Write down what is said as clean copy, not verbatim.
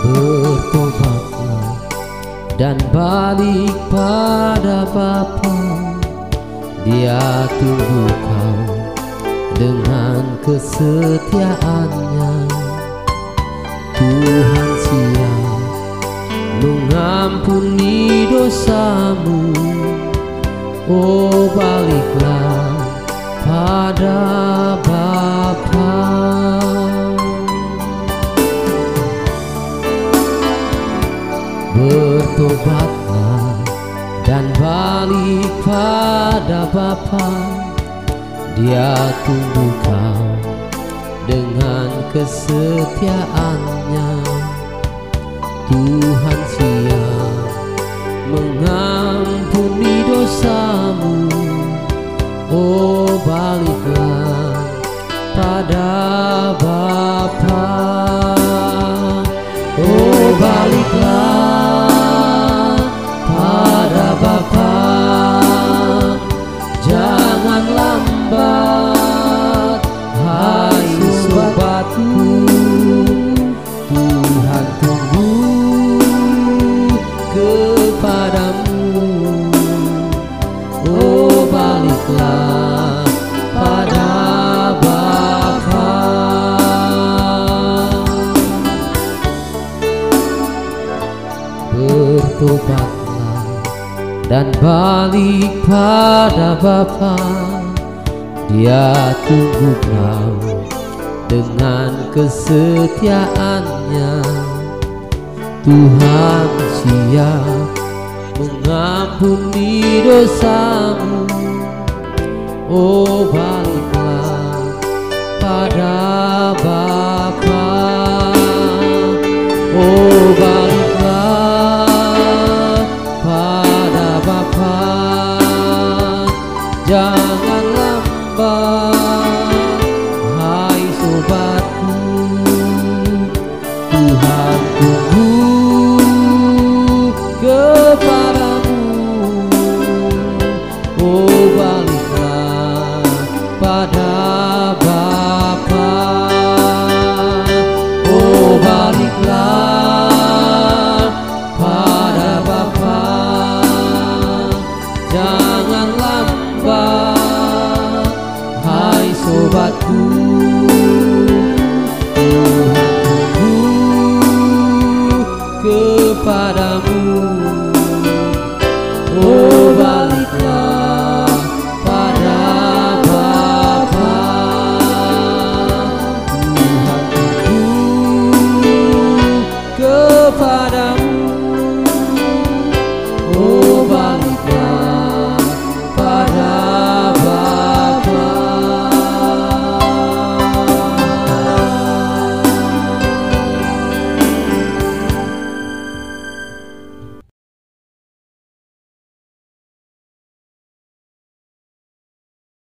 Bertobatlah dan balik pada Bapa, Dia tunggu kau dengan kesetiaannya. Tuhan siap mengampuni dosamu. Oh, baliklah pada Bapa. Bertobatlah dan balik pada Bapa, Dia tunggu kau dengan kesetiaannya. Tuhan siap mengampuni dosamu. Oh, baliklah pada Bapa. Oh, baliklah pada Bapa. Jangan lambat, hai sobatku. Tuhan tunggu kepadamu. Oh, baliklah pada Bapa. Bertobatlah dan balik pada Bapa, Dia tunggu kau dengan kesetiaannya. Tuhan siap mengampuni dosamu. Oh, baliklah pada